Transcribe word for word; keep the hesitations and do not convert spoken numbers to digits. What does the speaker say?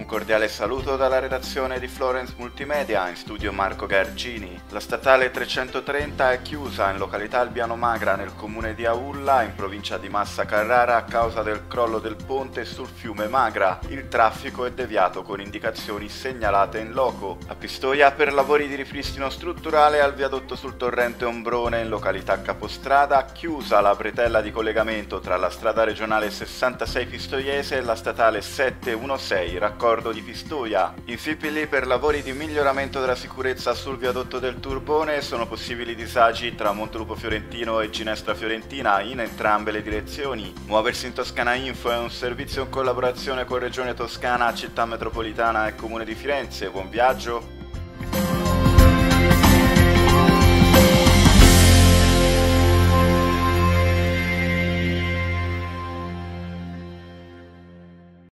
cordiale saluto dalla redazione di Florence Multimedia, in studio Marco Gargini. La statale trecentotrenta è chiusa in località Albiano Magra nel comune di Aulla, in provincia di Massa Carrara, a causa del crollo del ponte sul fiume Magra. Il traffico è deviato con indicazioni segnalate in loco. A Pistoia per lavori di ripristino strutturale al viadotto sul torrente Ombrone in località Capostrada, chiusa la bretella di collegamento tra la strada regionale sessantasei pistoiese e la statale settecentoundici raccordo di Pistoia. In Fipili per lavori di miglioramento della sicurezza sul viadotto del Turbone sono possibili disagi tra Montelupo Fiorentino e Ginestra Fiorentina in entrambe le direzioni. Muoversi in Toscana Info è un servizio in collaborazione con Regione Toscana, Città Metropolitana e Comune di Firenze. Buon viaggio!